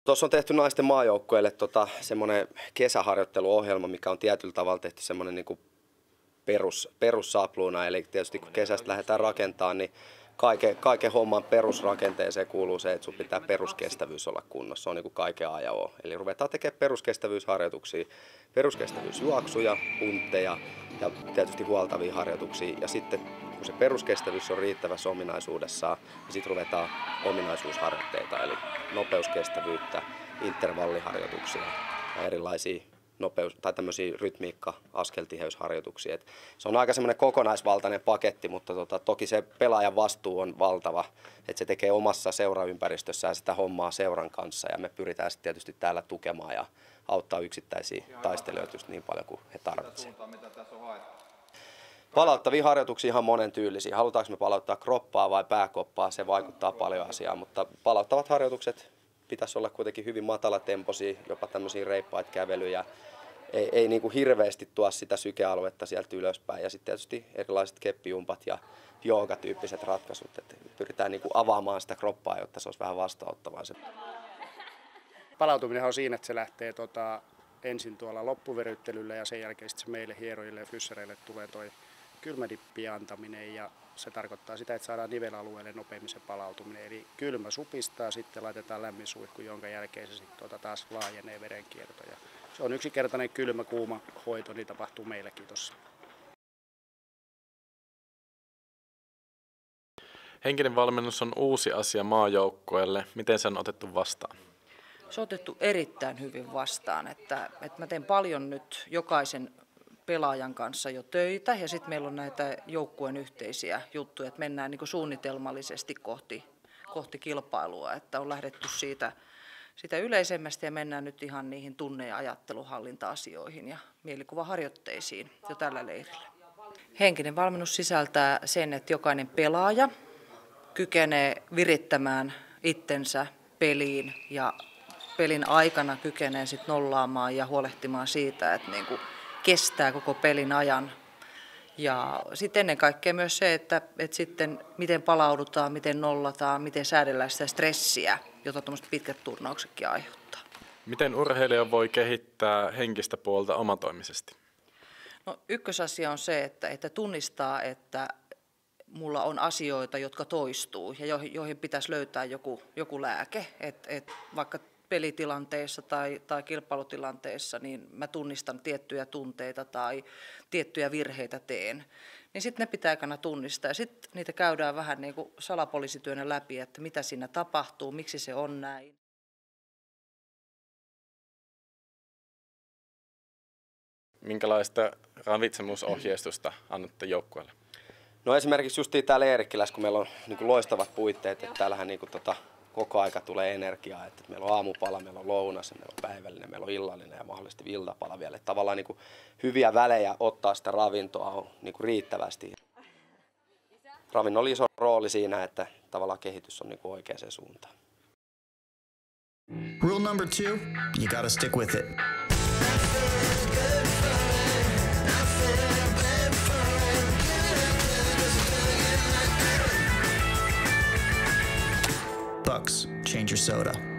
Tuossa on tehty naisten maajoukkueelle semmoinen kesäharjoitteluohjelma, mikä on tietyllä tavalla tehty semmoinen niin kuin perussapluuna. Eli tietysti kun kesästä lähdetään rakentamaan, niin kaiken homman perusrakenteeseen kuuluu se, että sun pitää peruskestävyys olla kunnossa. Se on niin kuin kaiken A ja O. Eli ruvetaan tekemään peruskestävyysharjoituksia, peruskestävyysjuoksuja, puntteja ja tietysti huoltavia harjoituksia. Ja sitten kun se peruskestävyys on riittävässä ominaisuudessaan, niin sitten ruvetaan ominaisuusharjoitteita, eli nopeuskestävyyttä, intervalliharjoituksia ja erilaisia tai tämmöisiä rytmiikka-askeltiheysharjoituksia. Et se on aika semmoinen kokonaisvaltainen paketti, mutta toki se pelaajan vastuu on valtava, että se tekee omassa seuraympäristössään sitä hommaa seuran kanssa ja me pyritään sitten tietysti täällä tukemaan ja auttaa yksittäisiä taistelijoita just niin paljon kuin he tarvitsevat. Palauttavia harjoituksia ihan monen tyylisiä. Halutaanko me palauttaa kroppaa vai pääkoppaa, se vaikuttaa paljon asiaan, mutta palauttavat harjoitukset pitäisi olla kuitenkin hyvin matalatempoisia, jopa tämmöisiä reippaita kävelyjä. Ei niin kuin hirveästi tuo sitä sykealuetta sieltä ylöspäin. Ja sitten tietysti erilaiset keppijumpat ja joogatyyppiset ratkaisut. Että pyritään niin kuin avaamaan sitä kroppaa, jotta se olisi vähän vastaanottavaa. Palautuminen on siinä, että se lähtee ensin tuolla loppuveryttelyllä ja sen jälkeen sitten meille hierojille ja fyssareille tulee toi kylmädippien antaminen ja se tarkoittaa sitä, että saadaan nivelalueelle nopeammin se palautuminen. Eli kylmä supistaa, sitten laitetaan lämmin suihku, jonka jälkeen se sitten taas laajenee verenkierto. Ja se on yksinkertainen kylmä-kuuma hoito, niin tapahtuu meilläkin tuossa. Henkinen valmennus on uusi asia maajoukkueelle. Miten se on otettu vastaan? Se on otettu erittäin hyvin vastaan. Että mä teen paljon nyt jokaisen pelaajan kanssa jo töitä ja sitten meillä on näitä joukkueen yhteisiä juttuja, että mennään niin kuin suunnitelmallisesti kohti kilpailua, että on lähdetty siitä yleisemmästä ja mennään nyt ihan niihin tunne- ja ajatteluhallinta-asioihin ja mielikuvaharjoitteisiin jo tällä leirillä. Henkinen valmennus sisältää sen, että jokainen pelaaja kykenee virittämään itsensä peliin ja pelin aikana kykenee sitten nollaamaan ja huolehtimaan siitä, että niinku kestää koko pelin ajan. Ja sitten ennen kaikkea myös se, että sitten miten palaudutaan, miten nollataan, miten säädellään sitä stressiä, jota tuommoiset pitkät turnauksetkin aiheuttaa. Miten urheilija voi kehittää henkistä puolta omatoimisesti? No, ykkösasia on se, että tunnistaa, että mulla on asioita, jotka toistuu ja joihin pitäisi löytää joku lääke. Vaikka pelitilanteessa tai kilpailutilanteessa, niin mä tunnistan tiettyjä tunteita tai tiettyjä virheitä teen. Niin sitten ne pitää aikana tunnistaa ja sitten niitä käydään vähän niin kuin salapoliisityönä läpi, että mitä siinä tapahtuu, miksi se on näin. Minkälaista ravitsemusohjeistusta annatte joukkueelle? No esimerkiksi justiin täällä Eerikkilässä, kun meillä on niin kuin loistavat puitteet, että täällähän niin kuin koko aika tulee energiaa, että meillä on aamupala, meillä on lounas, meillä on päivällinen, meillä on illallinen ja mahdollisesti iltapala vielä. Että tavallaan niin kuin hyviä välejä ottaa sitä ravintoa on niin kuin riittävästi. Ravinnolla on iso rooli siinä, että tavallaan kehitys on niin kuin oikeaan suuntaan. Rule number 2, you gotta stick with it. Bucks, change your soda.